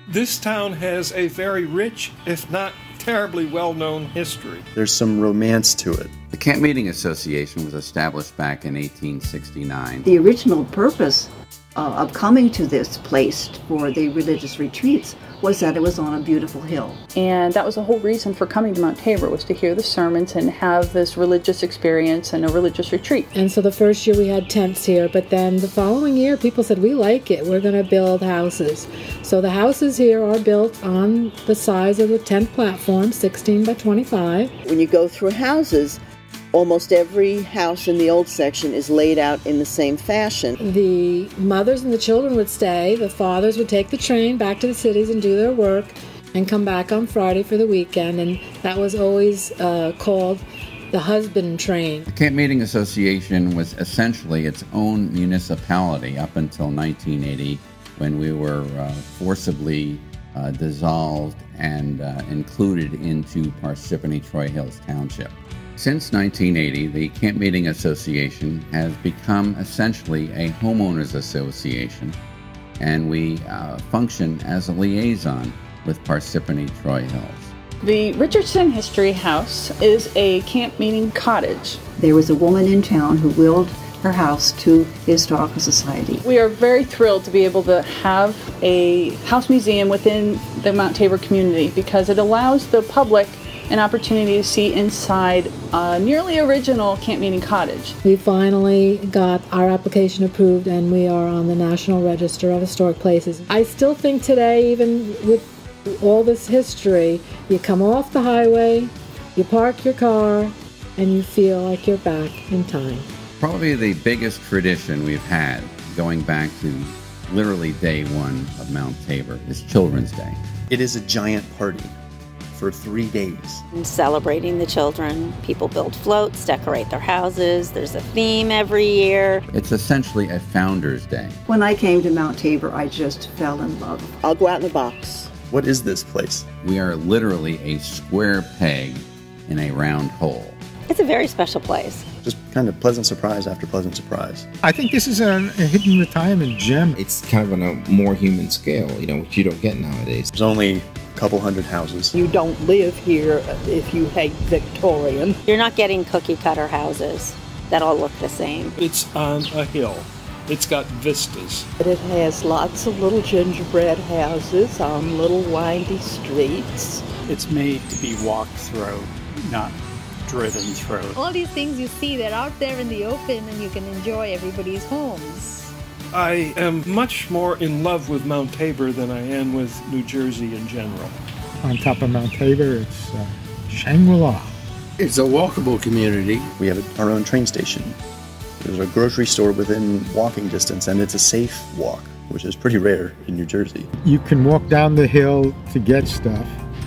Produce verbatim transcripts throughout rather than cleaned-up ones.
This town has a very rich, if not terribly well-known history. There's some romance to it. The Camp Meeting Association was established back in eighteen sixty-nine. The original purpose uh, of coming to this place for the religious retreats was that it was on a beautiful hill. And that was the whole reason for coming to Mount Tabor, was to hear the sermons and have this religious experience and a religious retreat. And so the first year we had tents here, but then the following year people said, we like it, we're going to build houses. So the houses here are built on the size of the tent platform, sixteen by twenty-five. When you go through houses, almost every house in the old section is laid out in the same fashion. The mothers and the children would stay, the fathers would take the train back to the cities and do their work and come back on Friday for the weekend, and that was always uh, called the husband train. The Camp Meeting Association was essentially its own municipality up until nineteen eighty, when we were uh, forcibly uh, dissolved and uh, included into Parsippany Troy Hills Township. Since nineteen eighty, the Camp Meeting Association has become essentially a homeowners association, and we uh, function as a liaison with Parsippany Troy Hills. The Richardson History House is a camp meeting cottage. There was a woman in town who willed her house to the Historical Society. We are very thrilled to be able to have a house museum within the Mount Tabor community, because it allows the public an opportunity to see inside a nearly original camp meeting cottage. We finally got our application approved and we are on the National Register of Historic Places. I still think today, even with all this history, you come off the highway, you park your car, and you feel like you're back in time. Probably the biggest tradition we've had, going back to literally day one of Mount Tabor, is Children's Day. It is a giant party for three days. Celebrating the children. People build floats, decorate their houses. There's a theme every year. It's essentially a Founder's Day. When I came to Mount Tabor, I just fell in love. I'll go out in the box. What is this place? We are literally a square peg in a round hole. It's a very special place. Just kind of pleasant surprise after pleasant surprise. I think this is a, a hidden retirement gem. It's kind of on a more human scale, you know, which you don't get nowadays. There's only a couple hundred houses. You don't live here if you hate Victorian. You're not getting cookie cutter houses that all look the same. It's on a hill. It's got vistas. It has lots of little gingerbread houses on little windy streets. It's made to be walked through, not driven through. All these things you see, they're out there in the open and you can enjoy everybody's homes. I am much more in love with Mount Tabor than I am with New Jersey in general. On top of Mount Tabor, it's uh, Shangri-La. It's a walkable community. We have our own train station. There's a grocery store within walking distance, and it's a safe walk, which is pretty rare in New Jersey. You can walk down the hill to get stuff,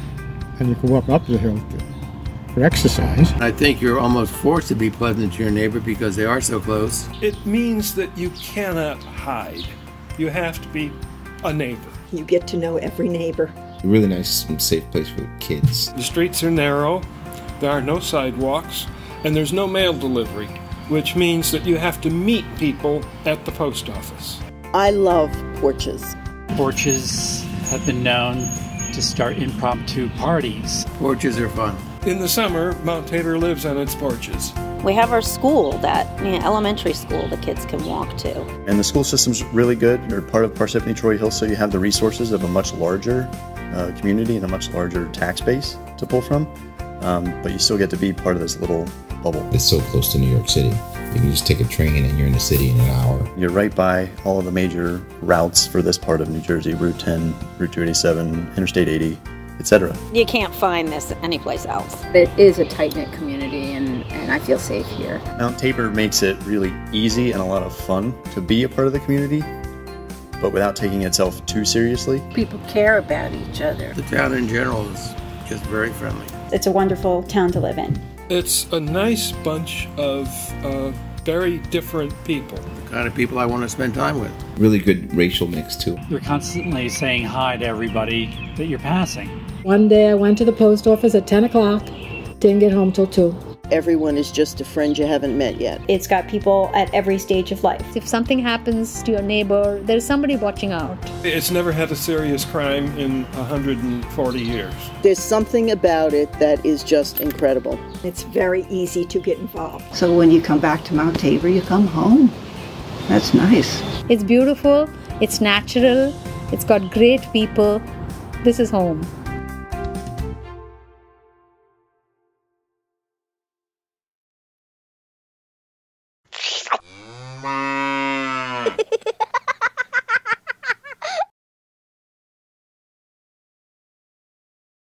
and you can walk up the hill to, for exercise. I think you're almost forced to be pleasant to your neighbor because they are so close. It means that you cannot hide. You have to be a neighbor. You get to know every neighbor. A really nice and safe place for the kids. The streets are narrow, there are no sidewalks, and there's no mail delivery, which means that you have to meet people at the post office. I love porches. Porches have been known to start impromptu parties. Porches are fun. In the summer, Mount Tabor lives on its porches. We have our school, that you know, elementary school the kids can walk to. And the school system's really good. You're part of Parsippany Troy Hills, so you have the resources of a much larger uh, community and a much larger tax base to pull from. Um, but you still get to be part of this little bubble. It's so close to New York City. You can just take a train and you're in the city in an hour. You're right by all of the major routes for this part of New Jersey, Route ten, Route two eighty-seven, Interstate eighty, et cetera. You can't find this anyplace else. It is a tight-knit community, and, and I feel safe here. Mount Tabor makes it really easy and a lot of fun to be a part of the community, but without taking itself too seriously. People care about each other. The town in general is just very friendly. It's a wonderful town to live in. It's a nice bunch of uh, very different people. The kind of people I want to spend time with. Really good racial mix, too. You're constantly saying hi to everybody that you're passing. One day I went to the post office at ten o'clock, didn't get home till two. everyone is just a friend you haven't met yet. It's got people at every stage of life. If something happens to your neighbor, there's somebody watching out. It's never had a serious crime in one hundred forty years. There's something about it that is just incredible. It's very easy to get involved. So when you come back to Mount Tabor, you come home. That's nice. It's beautiful, it's natural, it's got great people. This is home.